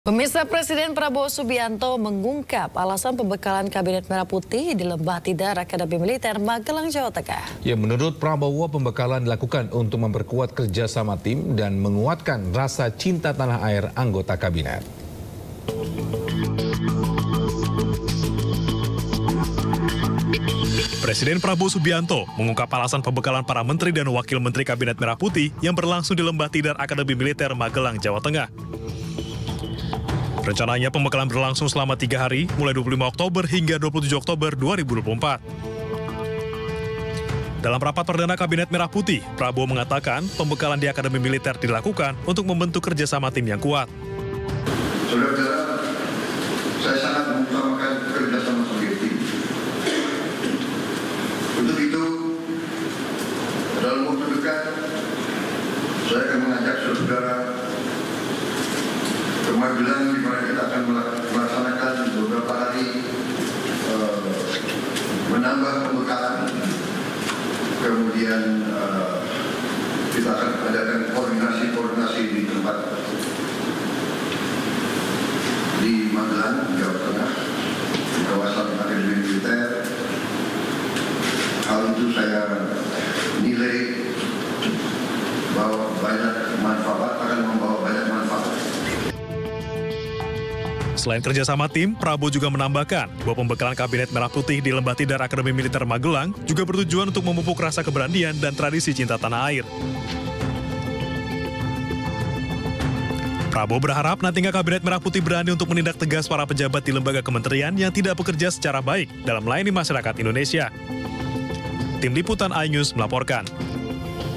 Pemirsa, Presiden Prabowo Subianto mengungkap alasan pembekalan Kabinet Merah Putih di Lembah Tidar Akademi Militer Magelang, Jawa Tengah. Ya, menurut Prabowo, pembekalan dilakukan untuk memperkuat kerjasama tim dan menguatkan rasa cinta tanah air anggota kabinet. Presiden Prabowo Subianto mengungkap alasan pembekalan para menteri dan wakil menteri Kabinet Merah Putih yang berlangsung di Lembah Tidar Akademi Militer Magelang, Jawa Tengah. Rencananya pembekalan berlangsung selama 3 hari, mulai 25 Oktober hingga 27 Oktober 2024. Dalam rapat perdana Kabinet Merah Putih, Prabowo mengatakan pembekalan di Akademi Militer dilakukan untuk membentuk kerjasama tim yang kuat. Saudara-saudara, saya sangat mengutamakan kerjasama sebagai tim. Untuk itu, dalam waktu dekat, saya akan mengajak saudara ke Magelang, di mana kita akan melaksanakan beberapa hari menambah pembekalan. Kemudian kita akan adakan koordinasi di tempat di Magelang, Jawa Tengah, di kawasan Akademi Militer. Hal itu saya nilai bahwa banyak manfaat, akan membawa banyak manfaat. Selain kerjasama tim, Prabowo juga menambahkan bahwa pembekalan Kabinet Merah Putih di Lembah Tidar Akademi Militer Magelang juga bertujuan untuk memupuk rasa keberanian dan tradisi cinta tanah air. Prabowo berharap nantinya Kabinet Merah Putih berani untuk menindak tegas para pejabat di lembaga kementerian yang tidak bekerja secara baik dalam melayani masyarakat Indonesia. Tim Liputan iNews melaporkan.